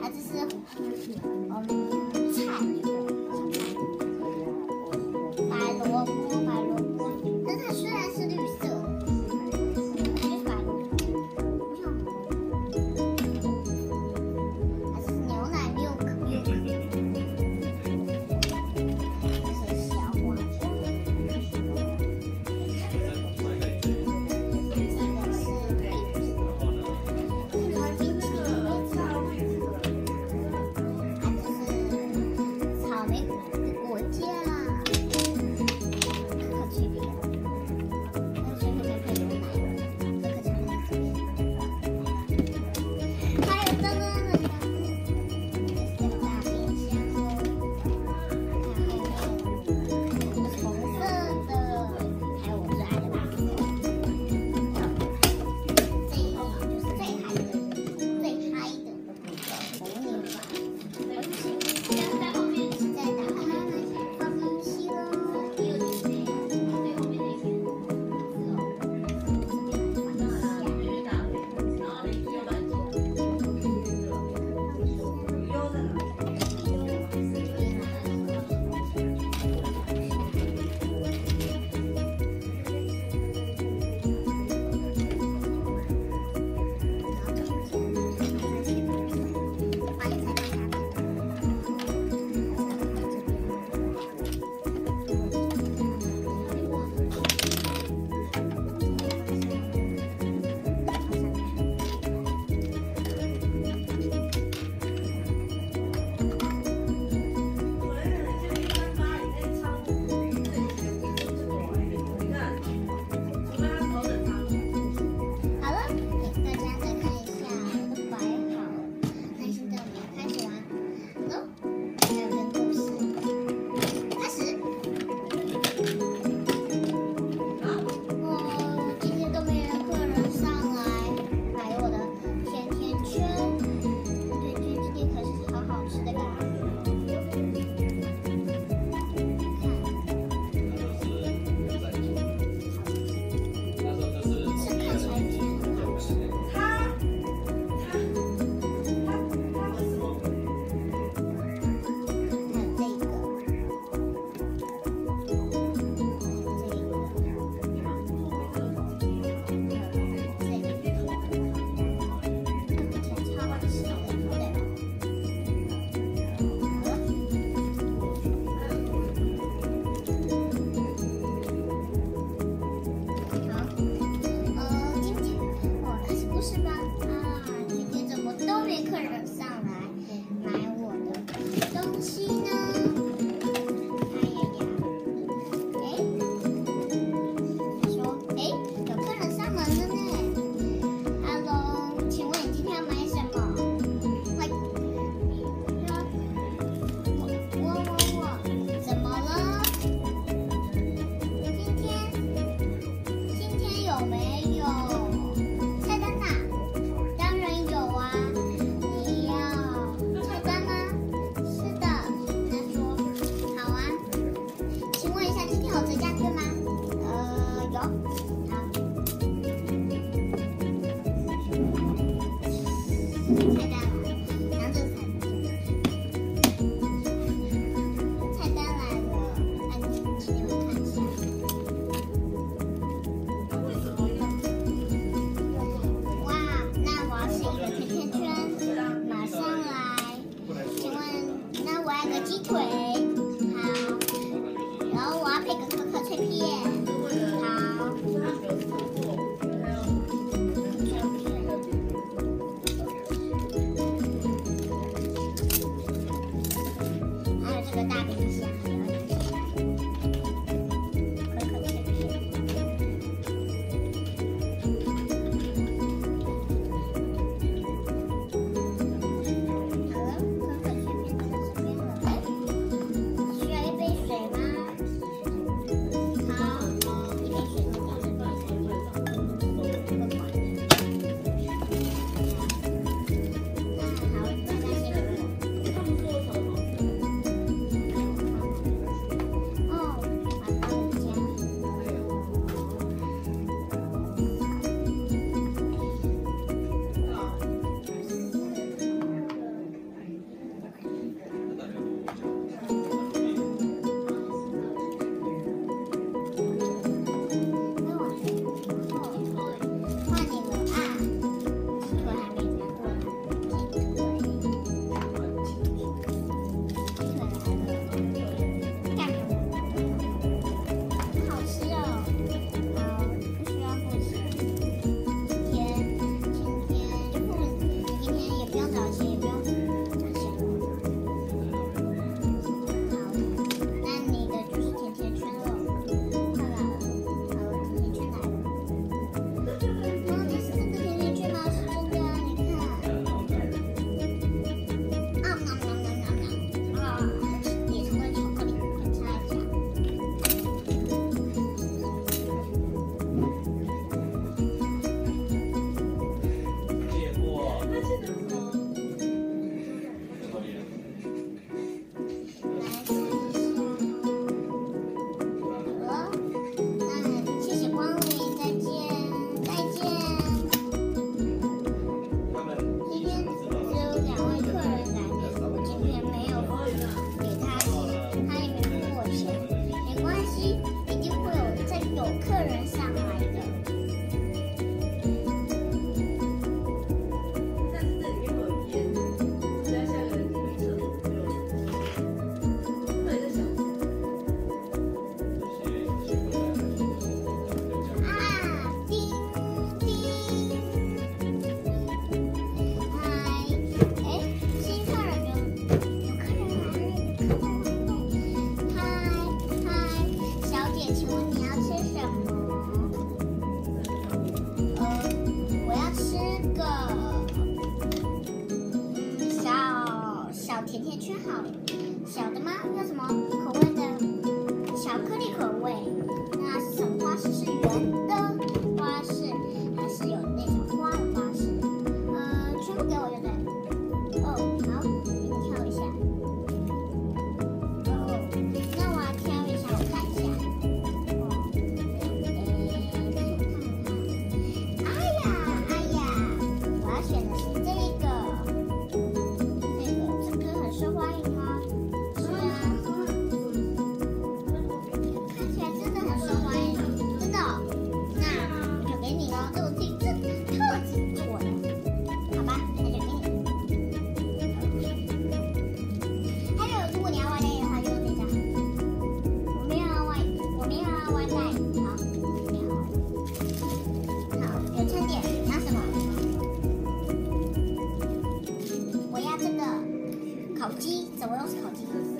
这是菜，白萝卜，但它虽然是绿色的，它就是白萝卜，它是牛奶 milk， 这是小花生， 2位客人来，我今天没有给他钱，他也没付我钱，没关系，一定会有客人上来的。甜甜圈好了，小的吗？要什么口味的？巧克力口味。那是什么花式？是圆的花式，还是有那种花的花式？全部给我就对。哦，好，你挑一下。哦，那我要挑一下，我看一下。哎呀，我要选的是这个。受欢迎吗？是啊，看起来真的很受欢迎，真的哦。那我就给你咯，这我自己特制做的，好吧？那就给你。还有，如果你要外带的话，就用这张。我没有要外带，好，没有。好，有餐点，拿什么？我要这个。烤鸡，怎么都是烤鸡？